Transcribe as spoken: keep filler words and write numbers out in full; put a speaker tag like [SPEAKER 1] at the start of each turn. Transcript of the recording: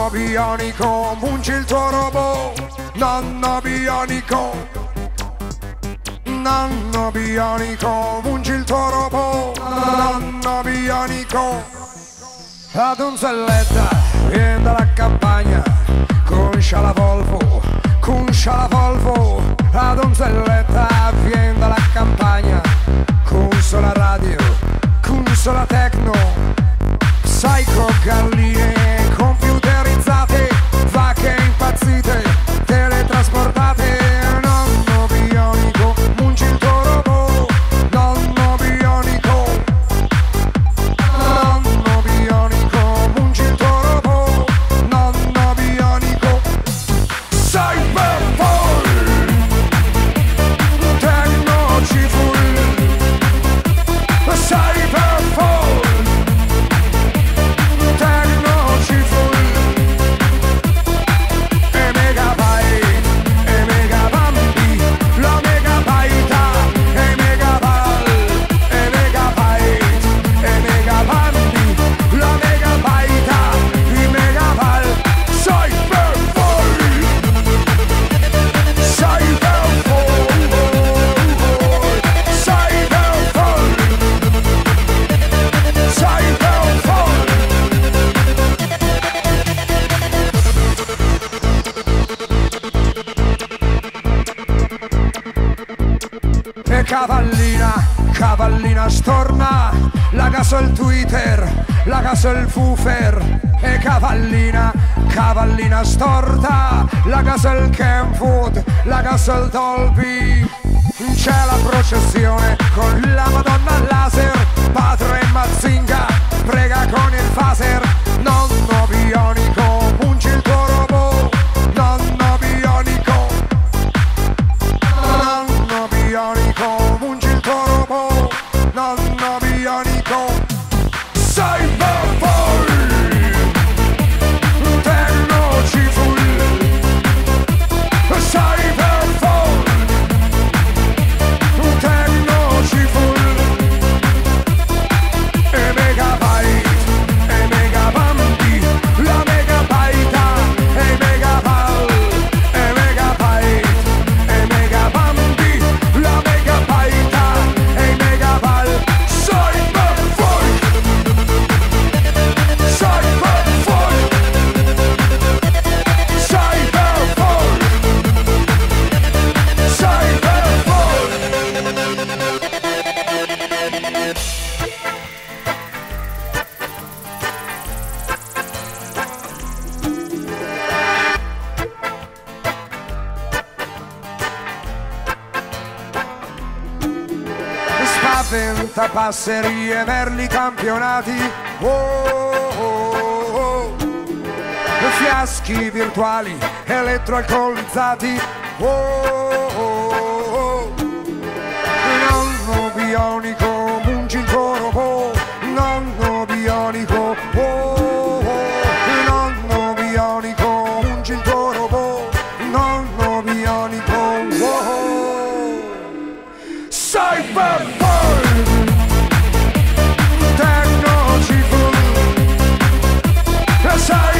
[SPEAKER 1] Nonno bionico, mungi il tuo robot. Nonno bionico, nonno bionico, mungi il tuo robot. Nonno bionico. La donzelletta viene dalla campagna, concia la Volvo, concia la Volvo. La donzelletta viene dalla campagna, con sola radio, con sola techno, psycho, galline computerizzate, vacche impazzite, teletrasportate. Nonno bionico, mungi il tuo robot. Nonno bionico, nonno bionico, mungi il tuo robot. Nonno bionico. Cyberpunk, Technociful, Cyberpunk, Technociful, e megabyte, e megabambi, la megabaita, e megabal, e megabyte, e megabambi, la megabaita, i megabal. Cyberpunk, Cyberpunk, Cyberpunk, Cyberpunk. E cavallina, cavallina storna, la caso il Twitter, la caso il Fufer. E cavallina, cavallina storta, la caso il Kenwood, la caso il Dolby. C'è la processione con la Madonna laser, padre Mazinga prega con il phaser. Nonno bionico, mungi il tuo robot. Nonno bionico, nonno bionico, mungi il tuo robot. Nonno bionico. Cyberpunk, Technociful, Cyberpunk, Technociful, e megabyte, e megabambi, la megabaita, e megabal, e megabyte, e megabambi, la megabaita, e megabal. Cyberpunk, Cyberpunk, Cyberpunk, Cyberpunk. Spaventa passerie, merli campionati, oh, oh, oh. Fiaschi virtuali, elettroalcolizzati, oh, oh, oh. Nonno bionico, mungi il tuo robot. Nonno bionico, oh, oh, oh. Nonno bionico, mungi il tuo robot. Nonno bionico, oh, oh. Cyberpunk, Technociful, Cyberpunk.